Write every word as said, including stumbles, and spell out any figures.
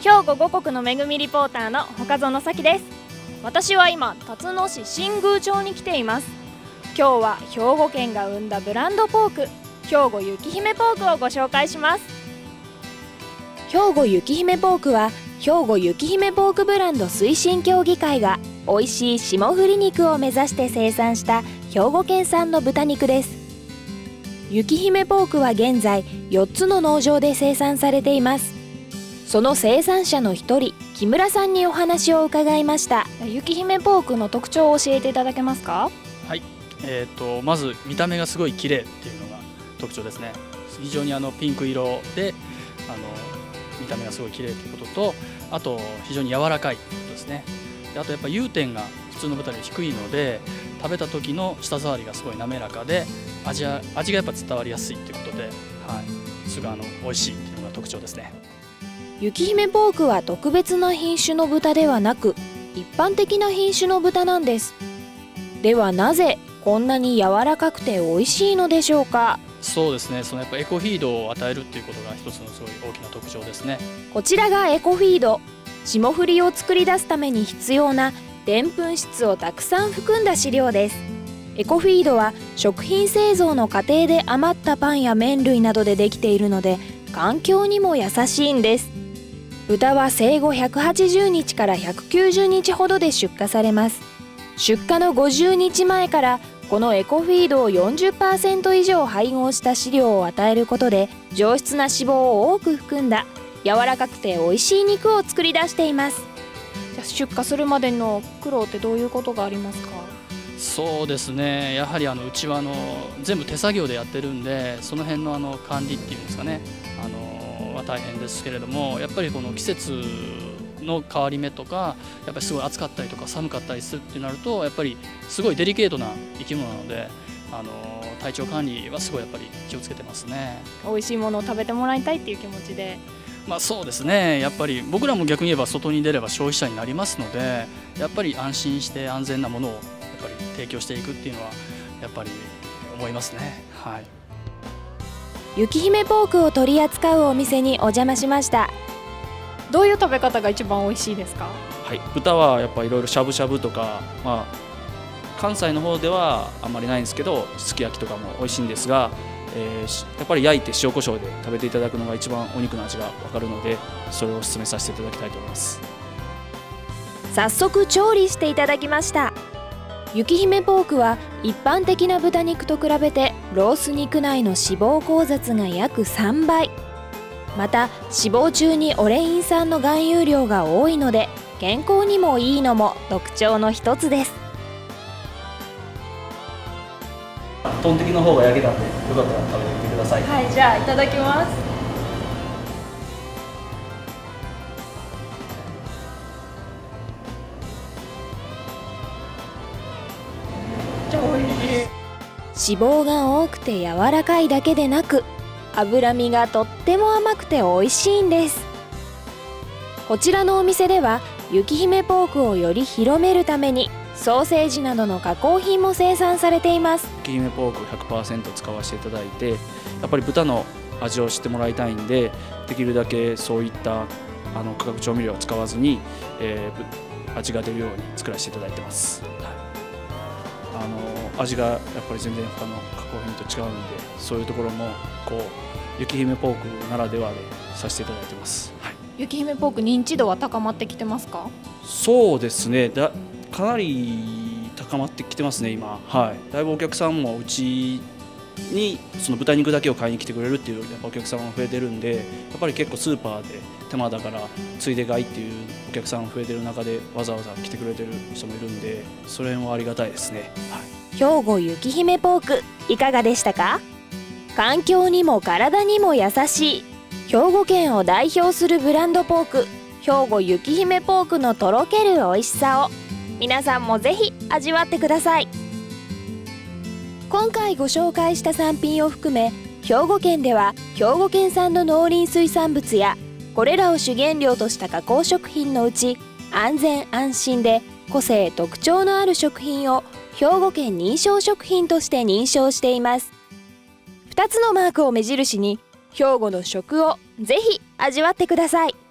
兵庫五穀の恵みリポーターの岡園咲です。私は今辰野市新宮町に来ています。今日は兵庫県が生んだブランドポーク、兵庫雪姫ポークをご紹介します。兵庫雪姫ポークは兵庫雪姫ポークブランド推進協議会が美味しい霜降り肉を目指して生産した兵庫県産の豚肉です。雪姫ポークは現在よっつの農場で生産されています。その生産者の一人、木村さんにお話を伺いました。雪姫ポークの特徴を教えていただけますか？ はい、えー、とまず見た目がすごい綺麗っていうのが特徴ですね。非常にあのピンク色であの見た目がすごい綺麗ということと、あと非常に柔らかいということですね。であとやっぱ融点が普通の豚より低いので、食べた時の舌触りがすごい滑らかで、味は味がやっぱ伝わりやすいということで、はい、すごいあの美味しいというのが特徴ですね。 雪姫ポークは特別な品種の豚ではなく、一般的な品種の豚なんです。ではなぜこんなに柔らかくて美味しいのでしょうか？ そうですね、そのやっぱエコフィードを与えるっていうことが一つのすごい大きな特徴ですね。 こちらがエコフィード。霜降りを作り出すために必要なでんぷん質をたくさん含んだ飼料です。エコフィードは食品製造の過程で余ったパンや麺類などでできているので、環境にも優しいんです。豚は生後ひゃくはちじゅうにちからひゃくきゅうじゅうにちほどで出荷されます。出荷のごじゅうにちまえからこのエコフィードを よんじゅっパーセント 以上配合した飼料を与えることで、上質な脂肪を多く含んだ柔らかくて美味しい肉を作り出しています。じゃあ出荷するまでの苦労ってどういうことがありますか？ そうですね、やはりあのうちはあの全部手作業でやってるんで、その辺のあの管理っていうんですかね、あのは大変ですけれども、やっぱりこの季節の変わり目とか、やっぱりすごい暑かったりとか寒かったりするってなると、やっぱりすごいデリケートな生き物なので、あの体調管理はすごいやっぱり気をつけてますね。 美味しいものを食べてもらいたいっていう気持ちで。 まあそうですね、やっぱり僕らも逆に言えば外に出れば消費者になりますので、やっぱり安心して安全なものをやっぱり提供していくっていうのはやっぱり思いますね。はい。 雪姫ポークを取り扱うお店にお邪魔しました。どういう食べ方が一番美味しいですか？ はい、豚はやっぱいろいろしゃぶしゃぶとか、まあ、関西の方ではあんまりないんですけど、すき焼きとかも美味しいんですが、えー、やっぱり焼いて塩コショウで食べていただくのが一番お肉の味が分かるので、それをお勧めさせていただきたいと思います。 早速調理していただきました。雪姫ポークは一般的な豚肉と比べてロース肉内の脂肪交雑が約さんばい、また脂肪中にオレイン酸の含有量が多いので健康にもいいのも特徴の一つです。 トンテキの方が焼けたんで、よかったら食べてみてください。 はい、じゃあいただきます。脂肪が多くて柔らかいだけでなく、脂身がとっても甘くて美味しいんです。こちらのお店では雪姫ポークをより広めるためにソーセージなどの加工品も生産されています。 雪姫ポーク ひゃくパーセント 使わせていただいて、やっぱり豚の味を知ってもらいたいんで、できるだけそういったあの化学調味料を使わずに、えー、味が出るように作らせていただいてます。はい、あの味がやっぱり全然他の加工品と違うんで、そういうところもこう雪姫ポークならではでさせていただいてます。はい、 雪姫ポーク認知度は高まってきてますか？ そうですね、だかなり高まってきてますね今。はい、だいぶお客さんもうちにその豚肉だけを買いに来てくれるっていうやっぱお客さんが増えてるんで、やっぱり結構スーパーで手間だからついで買いっていうお客さんが増えてる中で、わざわざ来てくれてる人もいるんで、それもありがたいですね。はい、 兵庫雪姫ポークいかがでしたか？環境にも体にも優しい兵庫県を代表するブランドポーク、兵庫雪姫ポークのとろける美味しさを皆さんもぜひ味わってください。今回ご紹介した産品を含め、兵庫県では兵庫県産の農林水産物やこれらを主原料とした加工食品のうち、安全安心で個性特徴のある食品を兵庫県認証食品として認証しています。ふたつのマークを目印に兵庫の食をぜひ味わってください。